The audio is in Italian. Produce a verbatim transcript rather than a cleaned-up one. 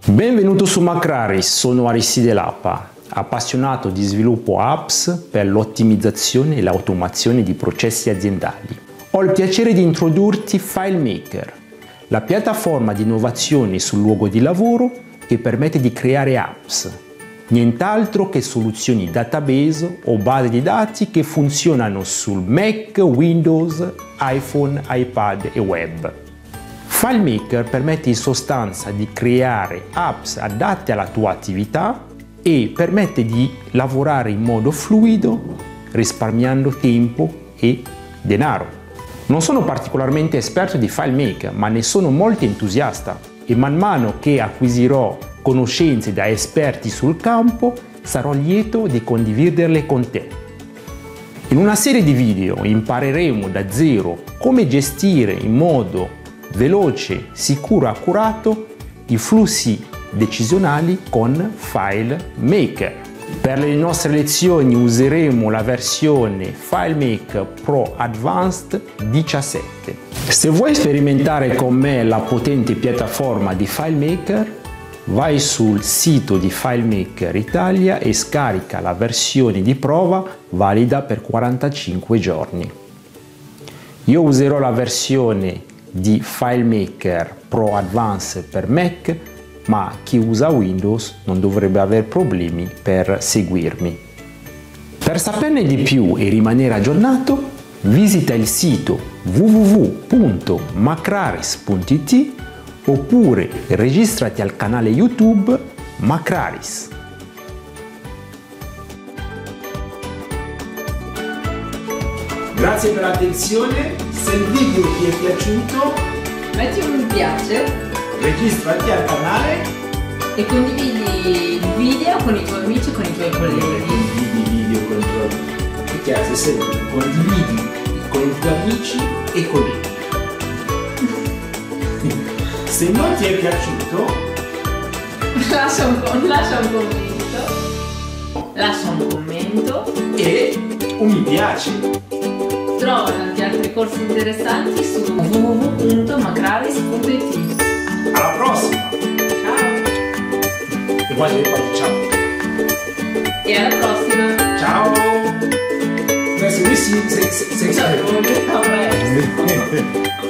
Benvenuto su Macraris, sono Aristide Lappa, appassionato di sviluppo apps per l'ottimizzazione e l'automazione di processi aziendali. Ho il piacere di introdurti FileMaker, la piattaforma di innovazione sul luogo di lavoro che permette di creare apps, nient'altro che soluzioni database o base di dati che funzionano sul Mac, Windows, iPhone, iPad e web. FileMaker permette in sostanza di creare apps adatte alla tua attività e permette di lavorare in modo fluido, risparmiando tempo e denaro. Non sono particolarmente esperto di FileMaker, ma ne sono molto entusiasta e man mano che acquisirò conoscenze da esperti sul campo sarò lieto di condividerle con te. In una serie di video impareremo da zero come gestire in modo veloce, sicuro e accurato i flussi decisionali con FileMaker. Per le nostre lezioni useremo la versione FileMaker Pro Advanced diciassette. Se vuoi sperimentare con me la potente piattaforma di FileMaker, vai sul sito di FileMaker Italia e scarica la versione di prova valida per quarantacinque giorni. Io userò la versione di FileMaker Pro Advanced per Mac, ma chi usa Windows non dovrebbe avere problemi per seguirmi. Per saperne di più e rimanere aggiornato, visita il sito w w w punto macraris punto i t oppure registrati al canale YouTube Macraris. Grazie per l'attenzione, se il video ti è piaciuto metti un mi piace, registrati al canale e condividi il video con i tuoi amici e con i tuoi colleghi. Condividi i video con i tuoi amici. È chiaro, se sei, condividi con i tuoi amici e colleghi. Se non ti è piaciuto, lascia un, lascia un commento, lascia un commento e un mi piace. Trova tanti altri corsi interessanti su w w w punto macraris punto i t. Alla prossima! Ciao! E poi ciao! E alla prossima! Ciao! Adesso qui si... se, se, se, Ciao,